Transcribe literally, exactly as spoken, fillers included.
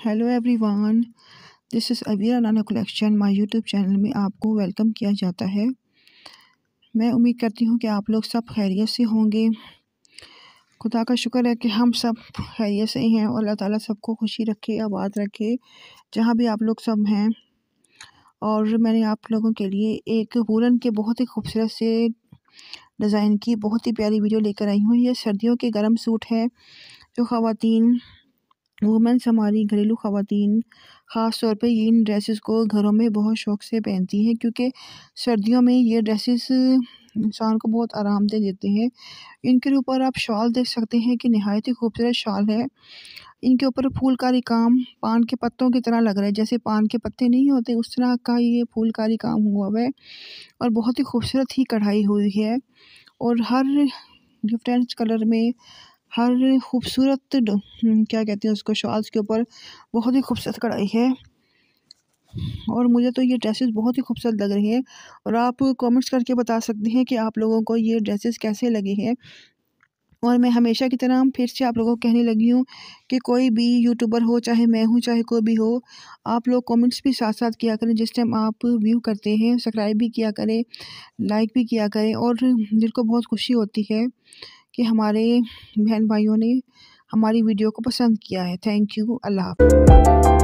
Hello everyone, this is Avira Nana collection. My YouTube channel में आपको welcome किया जाता है। मैं उम्मीद करती हूँ कि आप लोग सब खैरियत से होंगे। खुदा का शुक्र है कि हम सब खैरियत से हैं और अल्लाह ताला सबको खुशी रखे, आबाद रखे, जहाँ भी आप लोग सब हैं। और मैंने आप लोगों के लिए एक वूलन के बहुत ही खूबसूरत से डिज़ाइन की बहुत ही प्यारी वीडियो लेकर आई हूँ। ये सर्दियों के गर्म सूट है जो ख़वातीन वुमेंस हमारी घरेलू ख़वातीन ख़ास तौर पे इन ड्रेसेस को घरों में बहुत शौक़ से पहनती हैं, क्योंकि सर्दियों में ये ड्रेसेस इंसान को बहुत आरामदेह देते हैं। इनके ऊपर आप शॉल देख सकते हैं कि नहायत ही खूबसूरत शॉल है। इनके ऊपर फूलकारी काम पान के पत्तों की तरह लग रहा है, जैसे पान के पत्ते नहीं होते उस तरह का ये फूलकारी काम हुआ हुआ है और बहुत ही खूबसूरत ही कढ़ाई हुई है। और हर डिफरेंट कलर में हर खूबसूरत क्या कहते हैं उसको शॉल्स के ऊपर बहुत ही खूबसूरत कढ़ाई है और मुझे तो ये ड्रेसेस बहुत ही खूबसूरत लग रही हैं। और आप कमेंट्स करके बता सकते हैं कि आप लोगों को ये ड्रेसेस कैसे लगे हैं। और मैं हमेशा की तरह फिर से आप लोगों को कहने लगी हूँ कि कोई भी यूट्यूबर हो, चाहे मैं हूँ चाहे कोई भी हो, आप लोग कमेंट्स भी साथ साथ किया करें। जिस टाइम आप व्यू करते हैं सब्सक्राइब भी किया करें, लाइक भी किया करें, और दिल को बहुत खुशी होती है कि हमारे बहन भाइयों ने हमारी वीडियो को पसंद किया है। Thank you. अल्लाह हाफ़िज़।